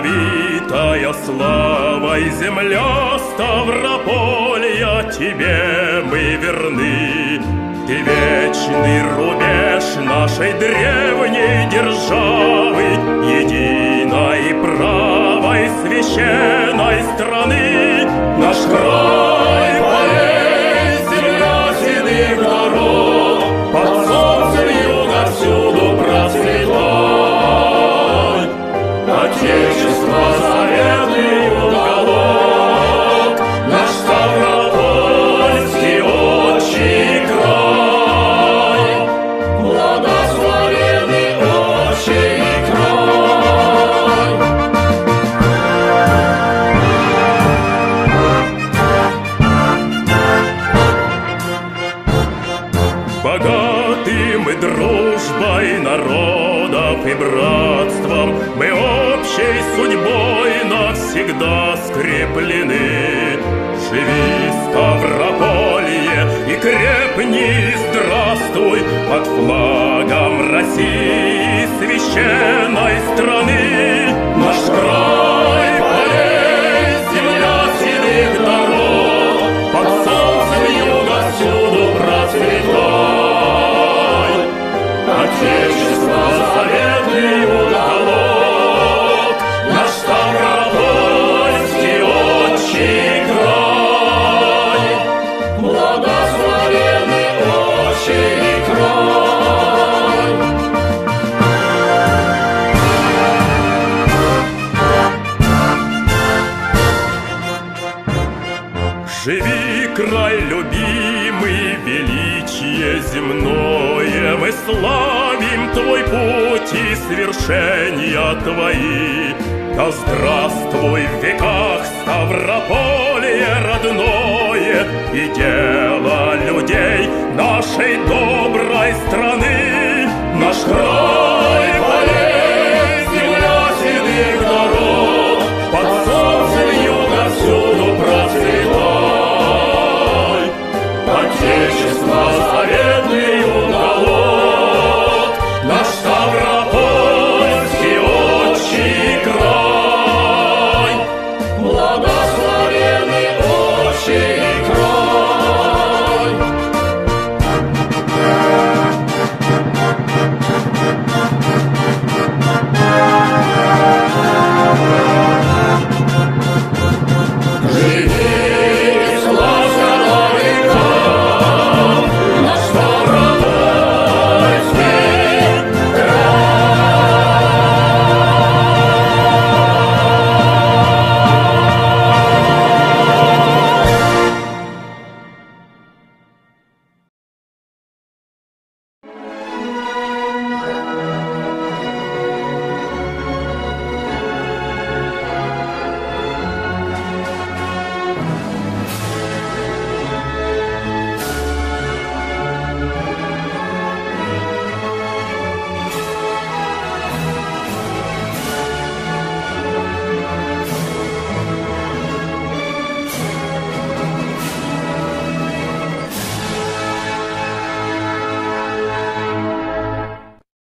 Пропитая славой земля Ставрополья, тебе мы верны. Ты вечный рубеж нашей древней державы, единой и правой священной страны. Наш край полей, земля седых дорог, под солнцем юга всюду процветай. Отечество заветный уголок, наш Ставропольский отчий край, благословенный отчий край. Богатым и дружбой народов и братством мы общей судьбой навсегда скреплены. Живи, Ставрополье, и крепни, здравствуй под флагом России, священной страны. Наш край полей, земля седых дорог, под солнцем юга всюду процветай. Отечество заветный уголок, наш Ставропольский отчий край, благословенный отчий край. Живи, край любимый, величие земное, мы славим твой путь и свершения твои. Да здравствуй в веках Ставрополье родное и дело людей нашей доброй страны. Наш край